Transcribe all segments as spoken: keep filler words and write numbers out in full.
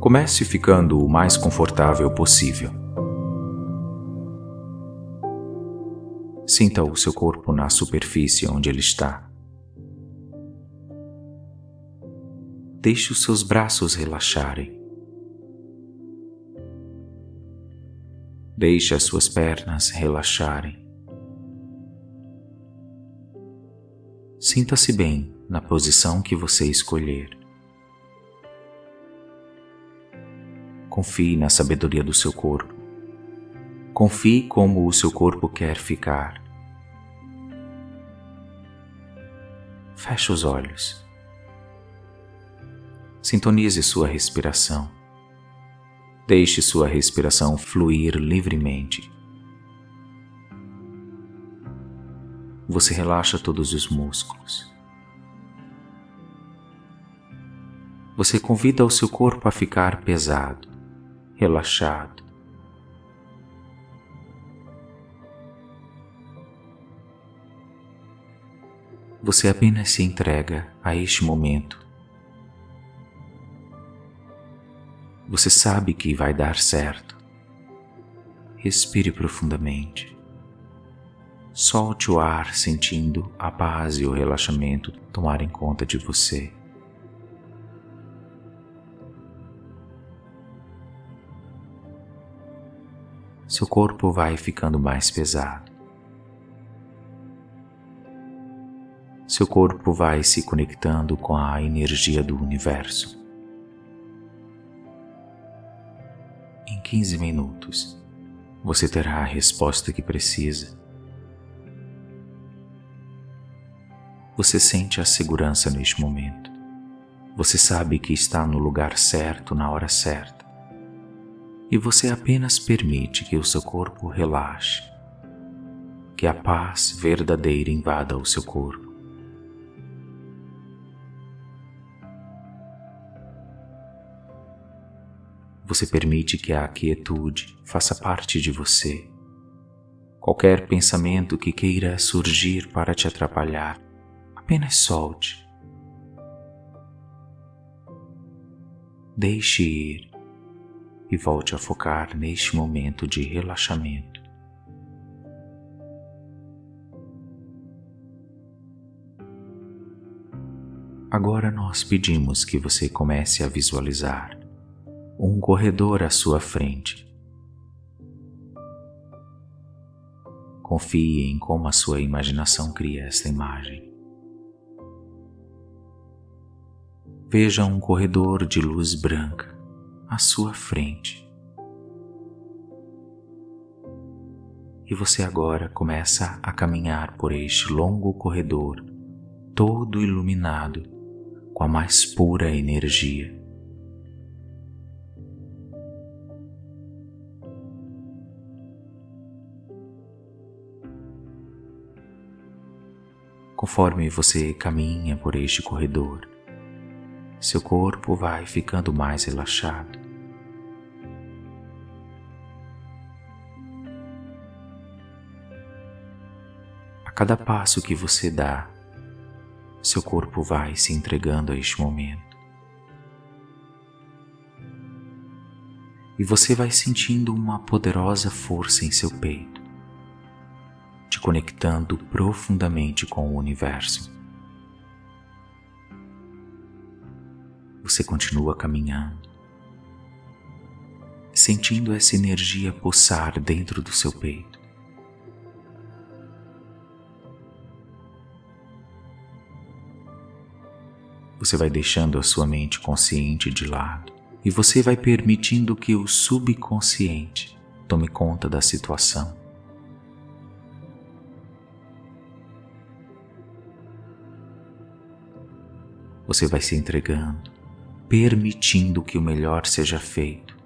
Comece ficando o mais confortável possível. Sinta o seu corpo na superfície onde ele está. Deixe os seus braços relaxarem. Deixe as suas pernas relaxarem. Sinta-se bem na posição que você escolher. Confie na sabedoria do seu corpo. Confie como o seu corpo quer ficar. Feche os olhos. Sintonize sua respiração. Deixe sua respiração fluir livremente. Você relaxa todos os músculos. Você convida o seu corpo a ficar pesado, relaxado. Você apenas se entrega a este momento. Você sabe que vai dar certo. Respire profundamente. Solte o ar sentindo a paz e o relaxamento tomarem conta de você. Seu corpo vai ficando mais pesado. Seu corpo vai se conectando com a energia do universo. Em quinze minutos, você terá a resposta que precisa. Você sente a segurança neste momento. Você sabe que está no lugar certo na hora certa. E você apenas permite que o seu corpo relaxe, que a paz verdadeira invada o seu corpo. Você permite que a quietude faça parte de você. Qualquer pensamento que queira surgir para te atrapalhar, apenas solte. Deixe ir e volte a focar neste momento de relaxamento. Agora nós pedimos que você comece a visualizar um corredor à sua frente. Confie em como a sua imaginação cria esta imagem. Veja um corredor de luz branca à sua frente. E você agora começa a caminhar por este longo corredor, todo iluminado com a mais pura energia. Conforme você caminha por este corredor, seu corpo vai ficando mais relaxado. A cada passo que você dá, seu corpo vai se entregando a este momento. E você vai sentindo uma poderosa força em seu peito, te conectando profundamente com o universo. Você continua caminhando, sentindo essa energia pulsar dentro do seu peito. Você vai deixando a sua mente consciente de lado e você vai permitindo que o subconsciente tome conta da situação. Você vai se entregando, permitindo que o melhor seja feito.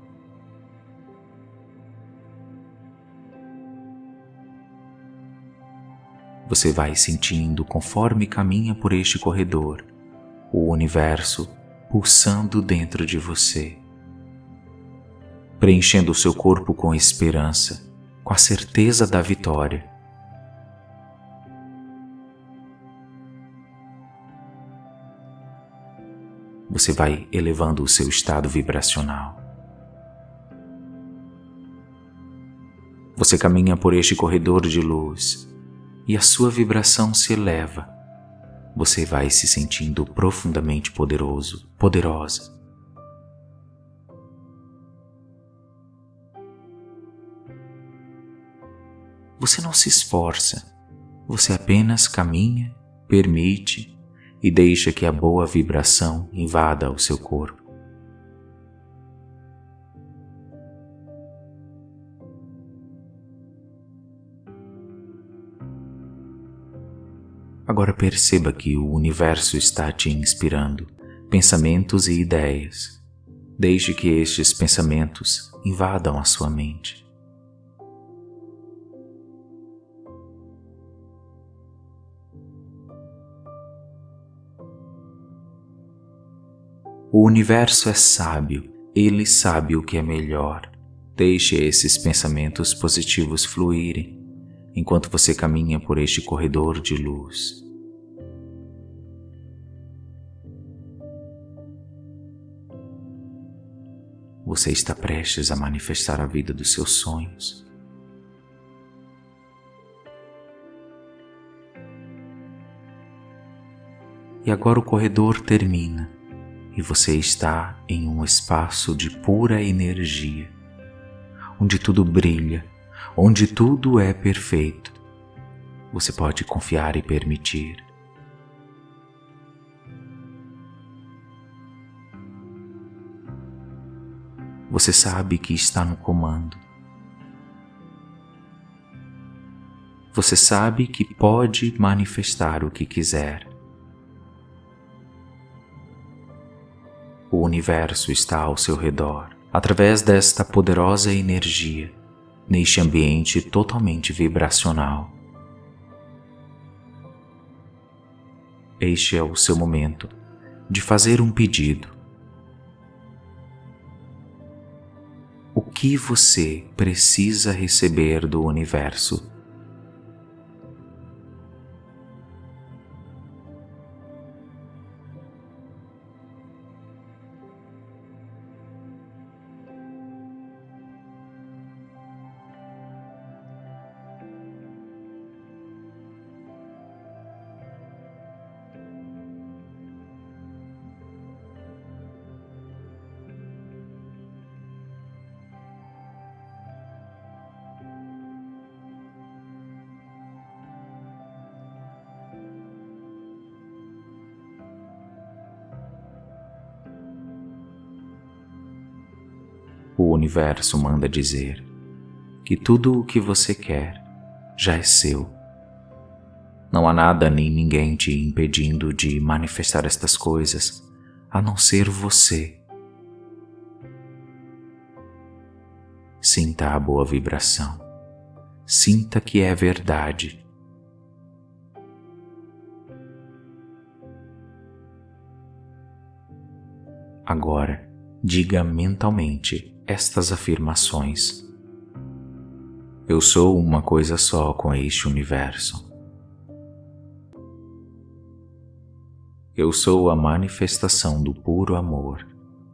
Você vai sentindo, conforme caminha por este corredor, o universo pulsando dentro de você, preenchendo o seu corpo com esperança, com a certeza da vitória. você vai elevando o seu estado vibracional. Você caminha por este corredor de luz e a sua vibração se eleva. Você vai se sentindo profundamente poderoso, poderosa. Você não se esforça, você apenas caminha, permite e deixa que a boa vibração invada o seu corpo. Agora perceba que o universo está te inspirando pensamentos e ideias. Deixe que estes pensamentos invadam a sua mente. O universo é sábio, ele sabe o que é melhor. Deixe esses pensamentos positivos fluírem enquanto você caminha por este corredor de luz. Você está prestes a manifestar a vida dos seus sonhos. E agora o corredor termina. E você está em um espaço de pura energia, onde tudo brilha, onde tudo é perfeito. Você pode confiar e permitir. Você sabe que está no comando. Você sabe que pode manifestar o que quiser. O universo está ao seu redor, através desta poderosa energia, neste ambiente totalmente vibracional. Este é o seu momento de fazer um pedido. O que você precisa receber do universo? O universo manda dizer que tudo o que você quer já é seu. Não há nada nem ninguém te impedindo de manifestar estas coisas, a não ser você. Sinta a boa vibração. Sinta que é verdade. Agora, diga mentalmente estas afirmações. Eu sou uma coisa só com este universo. Eu sou a manifestação do puro amor.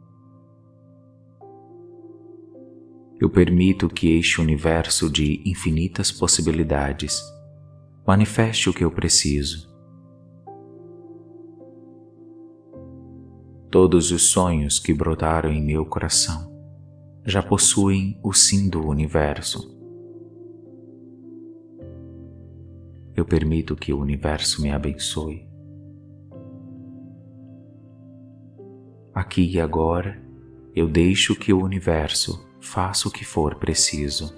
Eu permito que este universo de infinitas possibilidades manifeste o que eu preciso. Todos os sonhos que brotaram em meu coração já possuem o sim do universo. Eu permito que o universo me abençoe. Aqui e agora, eu deixo que o universo faça o que for preciso.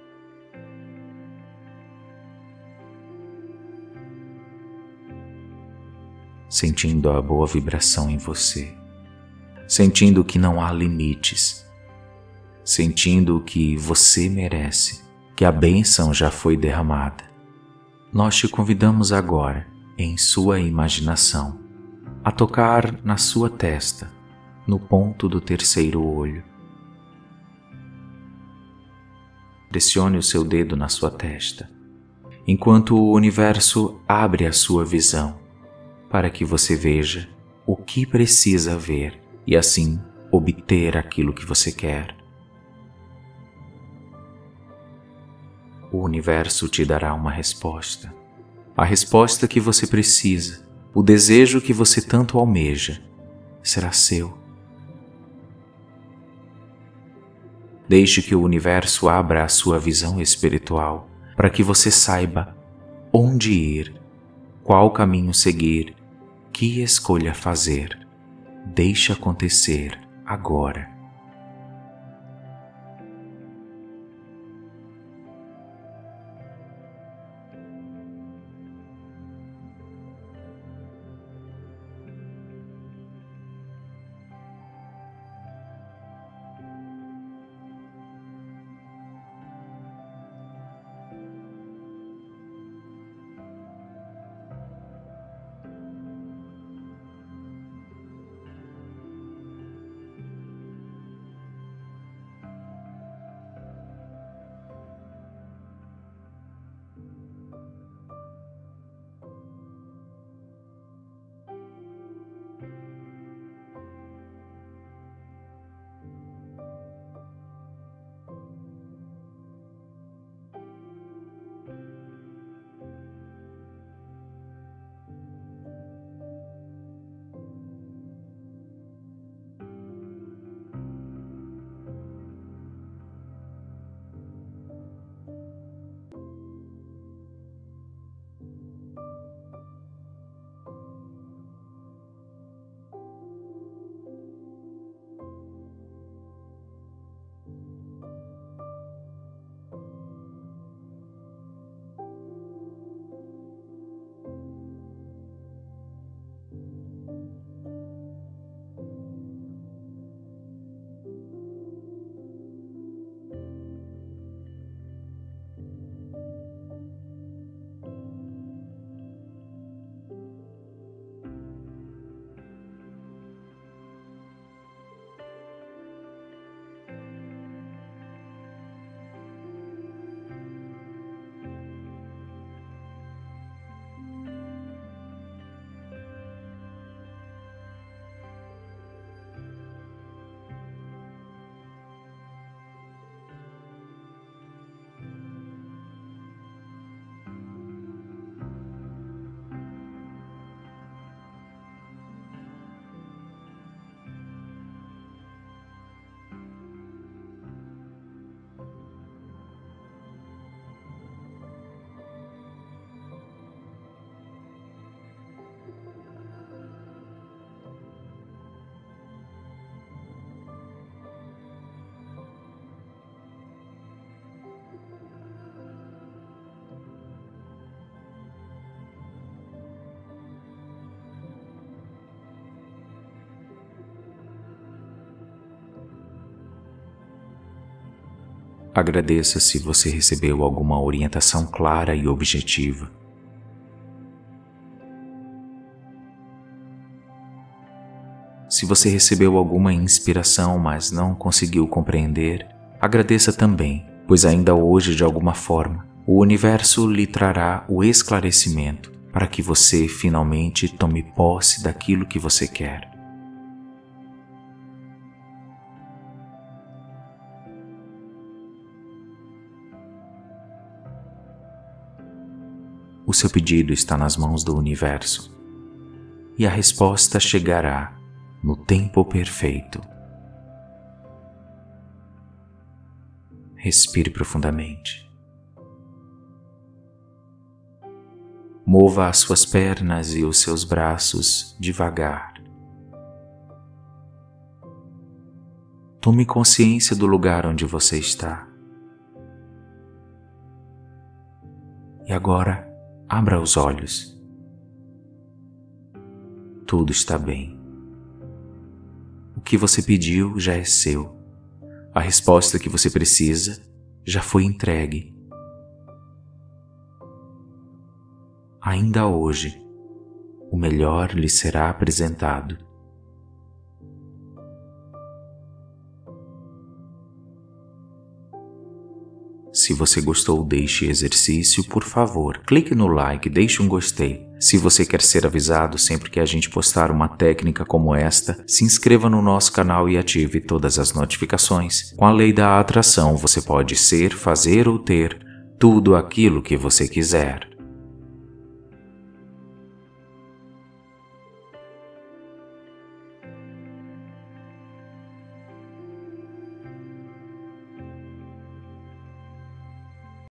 Sentindo a boa vibração em você, sentindo que não há limites, sentindo que você merece, que a bênção já foi derramada. Nós te convidamos agora, em sua imaginação, a tocar na sua testa, no ponto do terceiro olho. Pressione o seu dedo na sua testa, enquanto o universo abre a sua visão, para que você veja o que precisa ver. e assim obter aquilo que você quer. O universo te dará uma resposta, a resposta que você precisa, o desejo que você tanto almeja, será seu. Deixe que o universo abra a sua visão espiritual para que você saiba onde ir, qual caminho seguir, que escolha fazer. Deixe acontecer agora. Agradeça se você recebeu alguma orientação clara e objetiva. Se você recebeu alguma inspiração, mas não conseguiu compreender, agradeça também, pois ainda hoje, de alguma forma, o universo lhe trará o esclarecimento para que você finalmente tome posse daquilo que você quer. O seu pedido está nas mãos do universo e a resposta chegará no tempo perfeito. Respire profundamente. Mova as suas pernas e os seus braços devagar. Tome consciência do lugar onde você está. E agora, abra os olhos. Tudo está bem. O que você pediu já é seu. A resposta que você precisa já foi entregue. Ainda hoje, o melhor lhe será apresentado. Se você gostou deste exercício, por favor, clique no like, deixe um gostei. Se você quer ser avisado sempre que a gente postar uma técnica como esta, se inscreva no nosso canal e ative todas as notificações. Com a lei da atração, você pode ser, fazer ou ter tudo aquilo que você quiser.